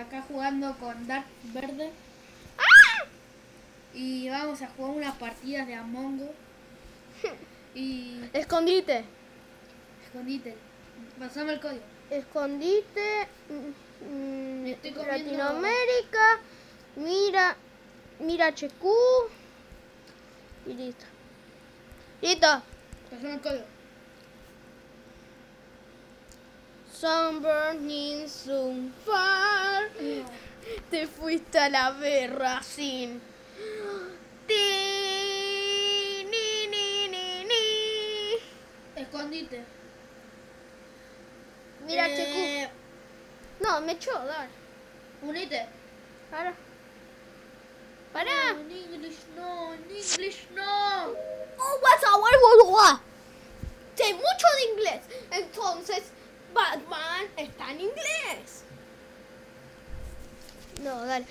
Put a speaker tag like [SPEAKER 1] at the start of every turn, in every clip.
[SPEAKER 1] acá jugando con Dark Verde. Y vamos a jugar unas partidas de Among Us. Y
[SPEAKER 2] Escondite.
[SPEAKER 1] escondite. Pasame el código.
[SPEAKER 2] Escondite.
[SPEAKER 1] Estoy comiendo-
[SPEAKER 2] Latinoamérica. Mira HQ. Y listo. Listo.
[SPEAKER 1] Pasame el código.
[SPEAKER 2] Sun burning so far. Te fuiste a la berra sin. Ti, ni.
[SPEAKER 1] Escondite.
[SPEAKER 2] Mira HQ. No, me echó, dale.
[SPEAKER 1] Unite.
[SPEAKER 2] Para. Para.
[SPEAKER 1] No, en English no, en English no.
[SPEAKER 2] Oh, what's our sé mucho de inglés. Entonces, Batman está en inglés. No, dale.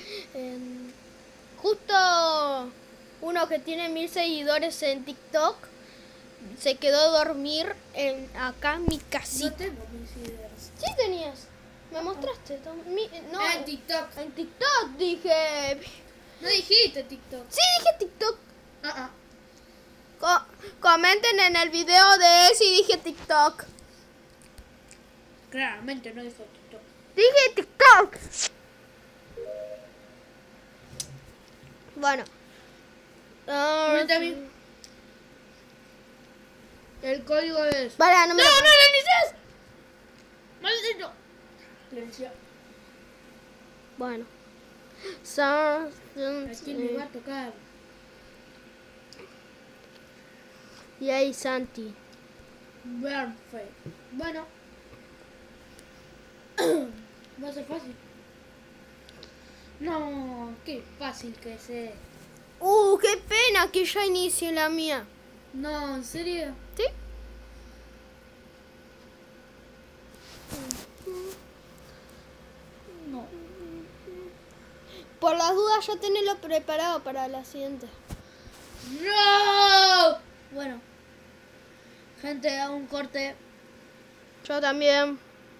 [SPEAKER 2] Justo uno que tiene 1000 seguidores en TikTok se quedó a dormir acá en mi
[SPEAKER 1] No
[SPEAKER 2] casita.
[SPEAKER 1] tengo mis ideas.
[SPEAKER 2] Sí tenías. Me mostraste. No,
[SPEAKER 1] En TikTok.
[SPEAKER 2] en TikTok dije.
[SPEAKER 1] No dijiste TikTok.
[SPEAKER 2] Sí, dije TikTok.
[SPEAKER 1] Ah,
[SPEAKER 2] Comenten en el video de si dije TikTok.
[SPEAKER 1] Claramente no dijo TikTok.
[SPEAKER 2] Dije TikTok. Bueno.
[SPEAKER 1] Unite a mí. El código es...
[SPEAKER 2] Para, no me
[SPEAKER 1] ¡No,
[SPEAKER 2] lo
[SPEAKER 1] no le dices! ¡Maldito! Silencio.
[SPEAKER 2] Bueno.
[SPEAKER 1] Aquí me va a tocar.
[SPEAKER 2] Y ahí Santi.
[SPEAKER 1] Perfecto. Bueno. Va a ser fácil. No, qué fácil que es.
[SPEAKER 2] Qué pena que ya inicie la mía.
[SPEAKER 1] No, ¿en serio?
[SPEAKER 2] ¿Sí?
[SPEAKER 1] No.
[SPEAKER 2] Por las dudas ya tenelo preparado para la siguiente.
[SPEAKER 1] ¡No! Bueno. Gente, hago un corte.
[SPEAKER 2] Yo también.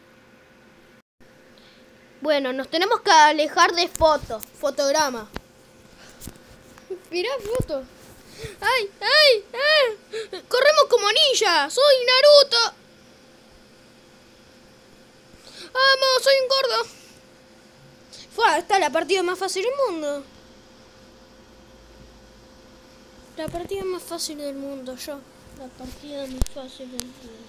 [SPEAKER 2] Bueno, nos tenemos que alejar de fotograma. Mirá foto. ¡Ay! ¡Corremos como ninja! ¡Soy Naruto! ¡Vamos! ¡Soy un gordo! Esta es la partida más fácil del mundo. La partida más fácil del mundo, yo. La partida más fácil del mundo.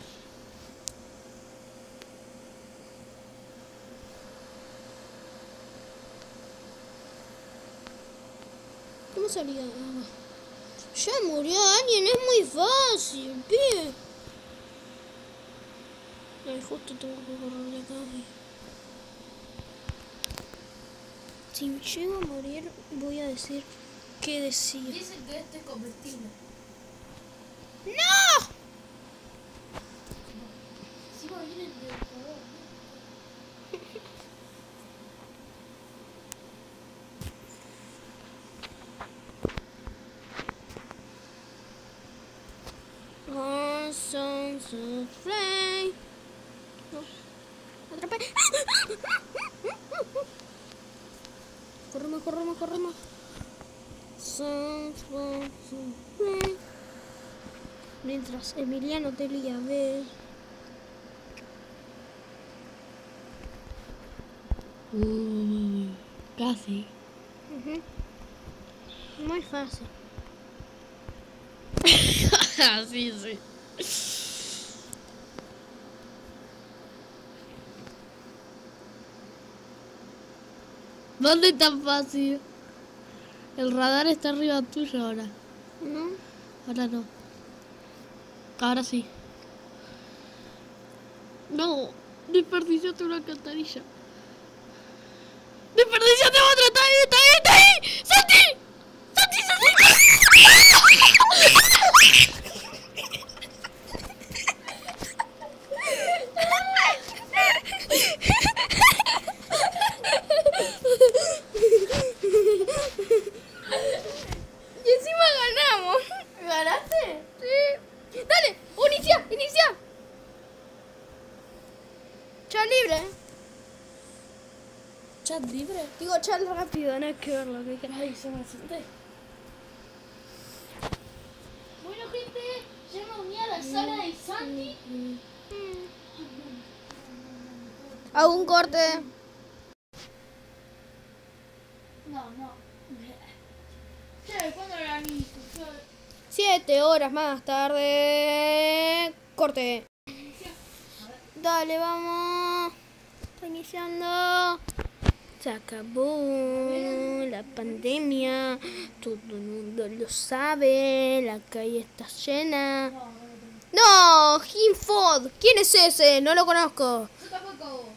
[SPEAKER 2] ¿Cómo salía? Ya murió alguien, es muy fácil, pibe. Ay, justo tengo que correr acá. Si llego a morir, voy a decir qué decía.
[SPEAKER 1] Dicen que este es comestible.
[SPEAKER 2] ¡No!
[SPEAKER 1] Si va a venir el devorador.
[SPEAKER 2] Oh, sons of flame. No. Atrapé. Corremos. Sons of flame. Mientras Emiliano Telia ve.
[SPEAKER 1] Casi.
[SPEAKER 2] Muy fácil.
[SPEAKER 1] Sí. ¿Dónde es tan fácil? El radar está arriba tuyo ahora.
[SPEAKER 2] ¿No?
[SPEAKER 1] Ahora no. Ahora sí. No, desperdiciaste una alcantarilla. ¡Desperdiciaste otra! ¡Está ahí! ¡Santi!
[SPEAKER 2] Y encima ganamos.
[SPEAKER 1] ¿Ganaste?
[SPEAKER 2] Sí. Dale, inicia. Ya libre.
[SPEAKER 3] chat libre.
[SPEAKER 2] Digo chat rápido, no hay que verlo.
[SPEAKER 3] Ay, se me asusté. Bueno, gente, ya me uní a la sala de Santi.
[SPEAKER 2] Hago un corte.
[SPEAKER 3] No. Che, ¿cuándo era mi
[SPEAKER 2] 7 horas más tarde. Corte. Dale, vamos. Está iniciando. Se acabó la pandemia. Todo el mundo lo sabe. La calle está llena. No, Hinfod. ¿Quién es ese? No lo conozco.
[SPEAKER 1] Yo tampoco.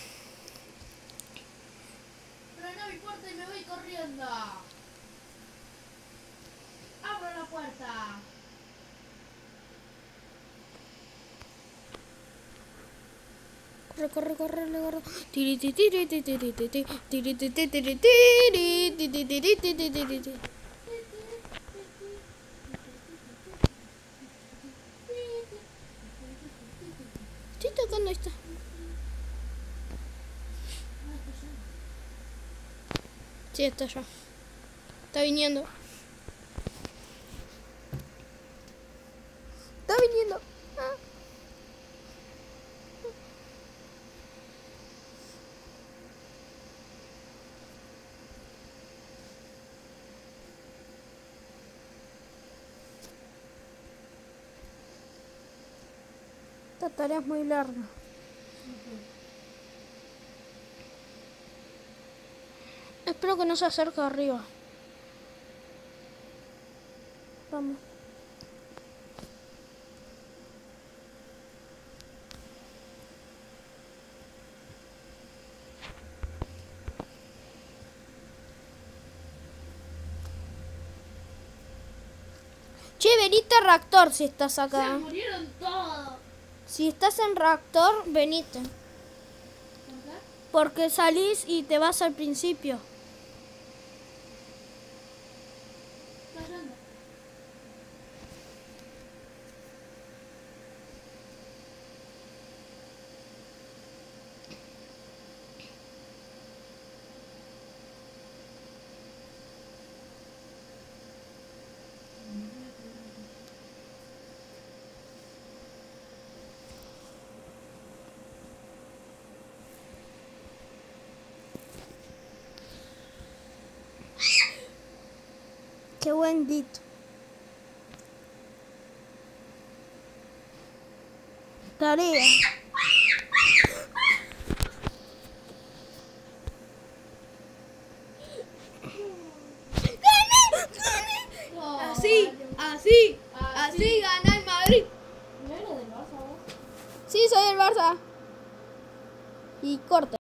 [SPEAKER 1] Pero no me importa y me voy corriendo. Abro la puerta.
[SPEAKER 2] Corre. Estoy tocando esta. Sí, está ya. Está viniendo. Ah. Esta tarea es muy larga. Espero que no se acerque arriba. Vamos. Che, venite a reactor si estás acá.
[SPEAKER 3] Se murieron todos.
[SPEAKER 2] Si estás en reactor, venite. Porque salís y te vas al principio. Qué buen beat. Tarea. Así gana el Madrid.
[SPEAKER 3] ¿No era del Barça vos?
[SPEAKER 2] Sí, soy el Barça. Y corta.